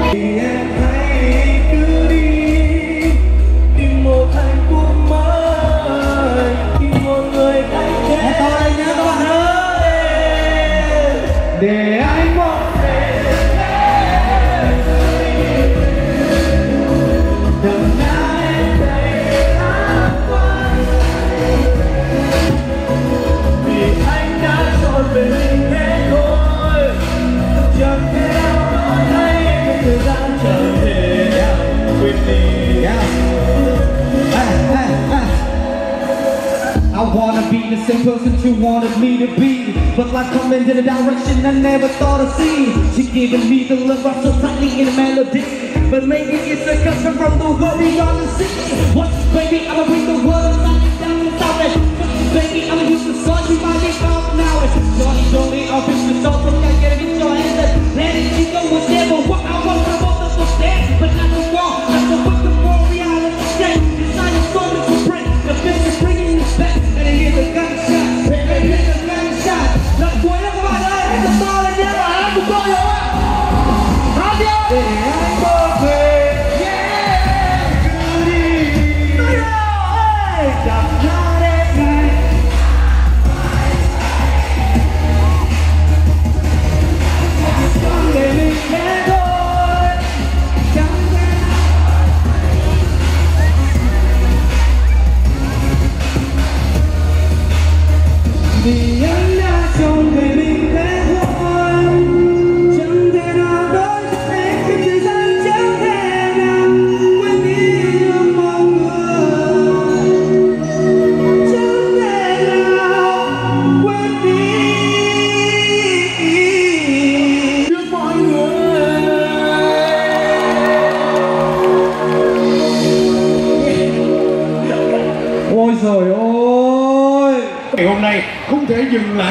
Em hãy cứ đi tìm một hạnh phúc mới, tìm một người thay thế to đây nhé các bạn ơi, để anh một về đừng nói em đây an toàn, vì anh đã chọn về mình hết thôi, chẳng thể nào thấy thời gian trở về quên đi. I wanna be the same person you wanted me to be, but life coming in a direction I never thought I'd see. You're giving me the love I'm so tightly in a melody, but maybe it's a custom from the worry on the sea. What's baby, I'ma bring the world upside down and stop it. Baby, I'ma use the sun, you might get off now. It's Johnny, I'll fix the soul, so I get it in your hands and let it go was never what I want from both of us there. But not the wrong, not the with the more reality check. Design a story to print, the business bringing you back. And I hear the gunshot, baby, hear the gunshot. Let's go, everybody, hit the ball and never have to go, yo. Vì anh đã chọn về mình thế thôi, chẳng thể nào đối với khi thời gian chẳng thể nào quên đi được mọi người, chẳng thể nào quên đi được mọi người. Ôi trời ơi, ngày hôm nay không thể dừng lại.